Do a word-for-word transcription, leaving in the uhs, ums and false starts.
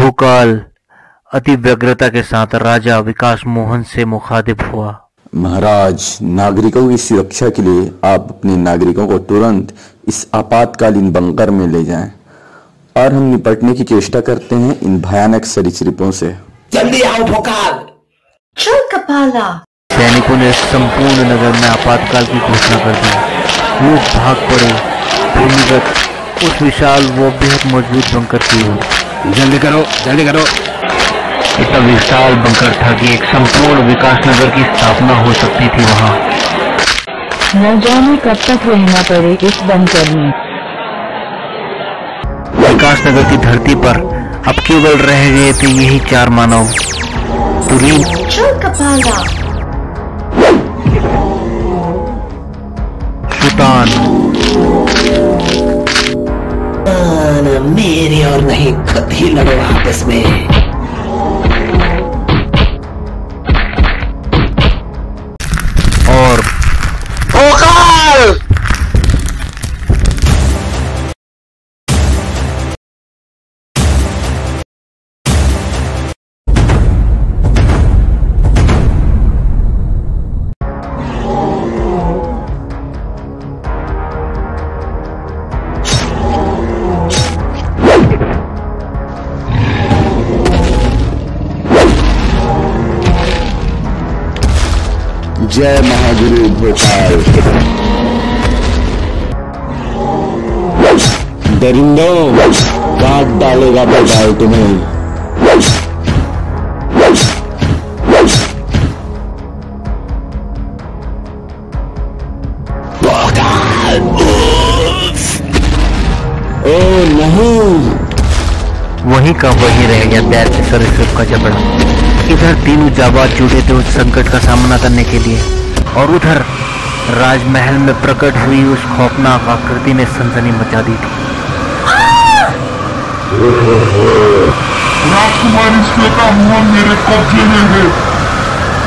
भूकाल अति व्यग्रता के साथ राजा विकास मोहन से मुखातिब हुआ। महाराज, नागरिकों की सुरक्षा के लिए आप अपने नागरिकों को तुरंत इस आपातकालीन बंकर में ले जाएं और हम निपटने की चेष्टा करते हैं इन भयानक सरीसृपों से। जल्दी आओ भोकाल। चल कपाला। सैनिकों ने संपूर्ण नगर में आपातकाल की घोषणा कर दी। लोग भाग पड़े भूमिगत उस विशाल वो बेहद मजबूत बंकर की ओर। जल्दी करो जल्दी करो। इतना विशाल बंकर था कि एक संपूर्ण विकास नगर की स्थापना हो सकती थी वहां। न जाने कब तक रहना पड़े इस बंकर में। विकास नगर की धरती पर अब केवल रह गए थे यही चार मानव। तुरीन, चल कपाला। सुल्तान, मेरी और नहीं खुद ही लड़ो आपस में। और भोकाल। जय महागुरु भोकाल। दरिंदों, काट डालेगा भोकाल तुम्हें। भोकाल। ओ नहीं, वहीं का वहीं रह गया दैत्य सरीसृप का जबड़ा। इधर तीनों जाबाज जुटे थे उस संकट का सामना करने के लिए, और उधर राजमहल में प्रकट हुई उस खौफनाक आकृति ने सनसनी मचा दी थी। राजकुमारी श्वेता मोहन मेरे कब्जे में है।